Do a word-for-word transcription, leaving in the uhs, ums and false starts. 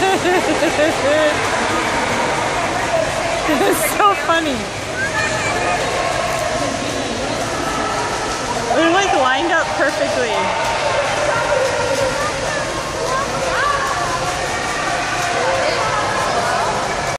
It's so funny. They're like lined up perfectly.